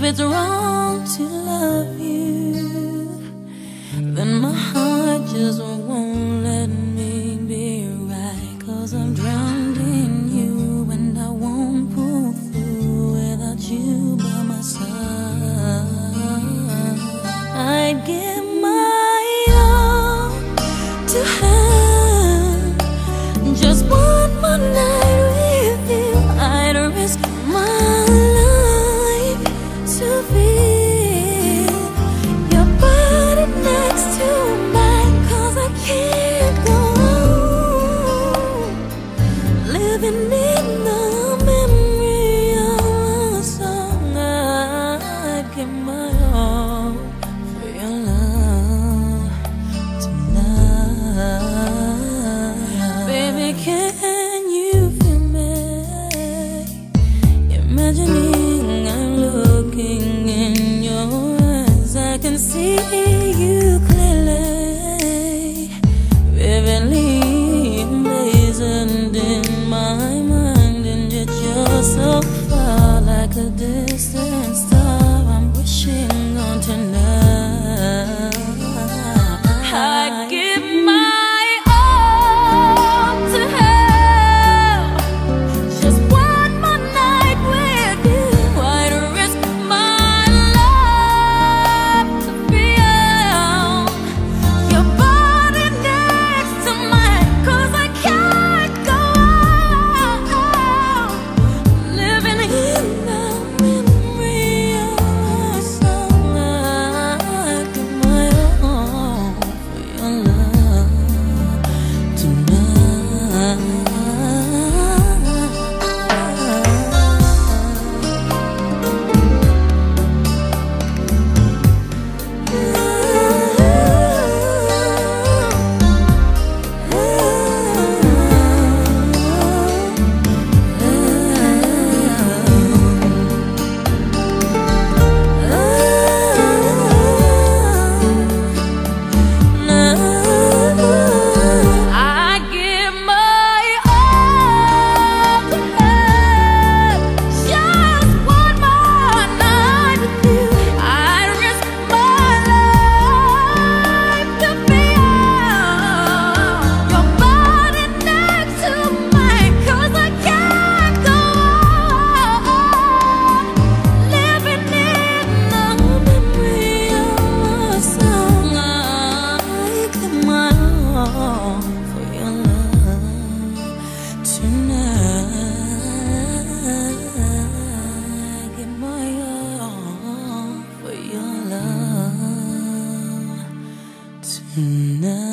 it's wrong to love you, then my heart just won't let me be right. 'Cause I'm drowned in you and I won't pull through without you by my side. I'd give my all to have just one more night with you. I'd risk my life to feel your body next to mine. 'Cause I can't go on living in the memory of a song. I'd give my all for your love tonight. Baby, can you feel me? Imagining I'm looking in your eyes, I can see you clearly, vividly emblazoned in my mind. And yet you're so far, like a distant star I'm wishing on tonight. I give my all to have just one more night with you. I'd risk my life to feel your body next to mine. 'Cause I can't go on living in the memory of a song. I'd give my all for your love tonight. I give my all to have just one more night with you. I'd risk my life to feel your body next to mine. 'Cause I can't go on living in the memory of a song. I give my all for your love tonight. I give my all for your love tonight.